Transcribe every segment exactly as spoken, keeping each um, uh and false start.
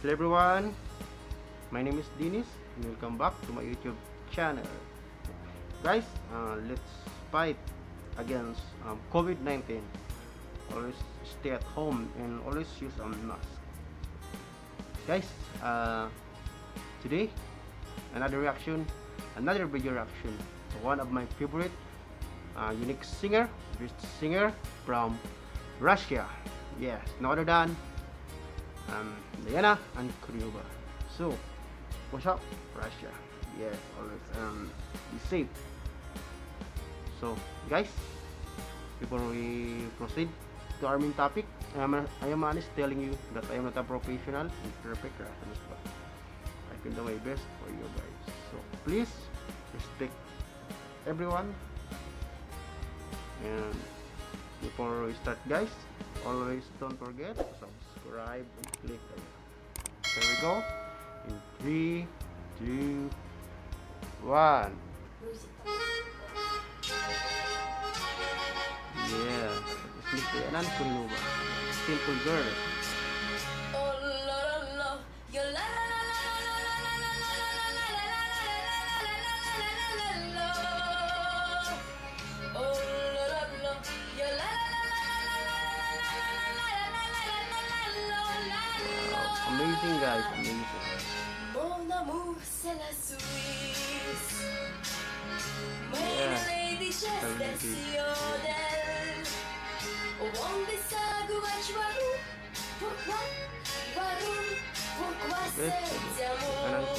Hello everyone, my name is Dennis and welcome back to my YouTube channel. Guys, uh, let's fight against um, COVID nineteen. Always stay at home and always use a mask. Guys, uh, today another reaction, another video reaction to one of my favorite uh, unique singer, British singer from Russia. Yes, no other than um, Ankudinova. So, what's up, Russia? Yes, always um, be safe. So, guys, before we proceed to our main topic, I am, I am honest telling you that I am not a professional and perfect reference, but I can do my best for you guys. So, please respect everyone. And before we start, guys, always don't forget to subscribe and click the bell. Here we go. In three, two, one. Yeah, it's Mister Ankudinova. Simple girl. Amazing, guys, amazing. Mon amour, c'est la Suisse. Yeah, Lady Jodel. Won't savoir warum, pourquoi, warum, pourquoi cet amour.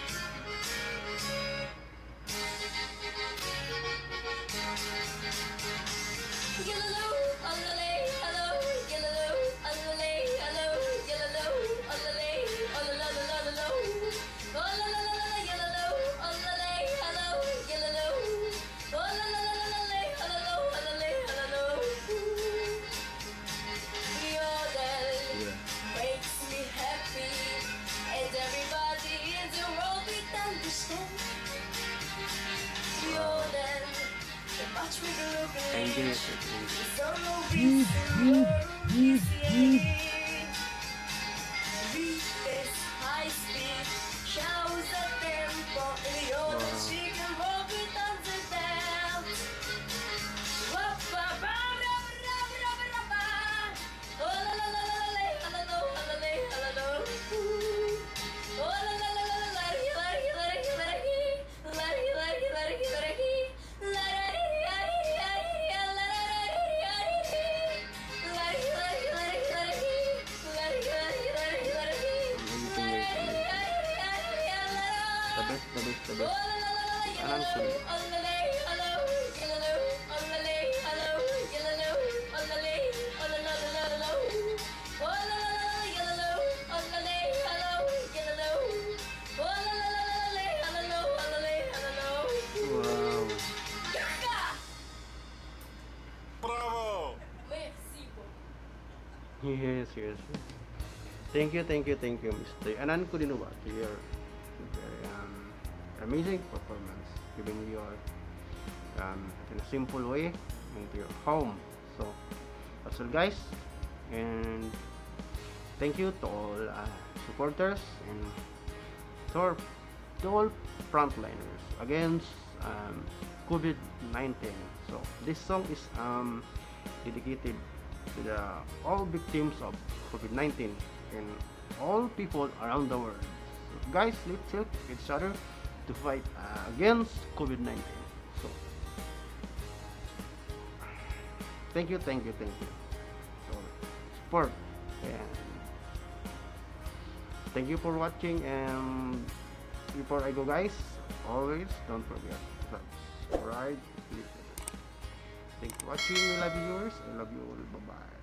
Yellow, alale, hello, yellow, alale, hello, yellow, alale, alala, oh la la la, yellow, alale, hello, yellow, oh la la la, hello, alale, hello. Jodel makes me happy, and everybody in the world will understand. Jodel. Thank you. The best, the best, the best. Ankudinova. Wow. Bravo! Yes, yes. Thank you, thank you, thank you, Mister Ankudinova, to your very um, amazing performance, giving your um, in a simple way into your home. So that's all, guys, and thank you to all uh, supporters and to all, to all frontliners against um, COVID nineteen. So this song is um, dedicated to the all victims of COVID nineteen and all people around the world. So guys, let's help each other to fight uh, against COVID nineteen. So thank you, thank you, thank you for support, and thank you for watching. And before I go, guys, always don't forget to subscribe. Thank you for watching. We love you, viewers. I love you all. Bye bye.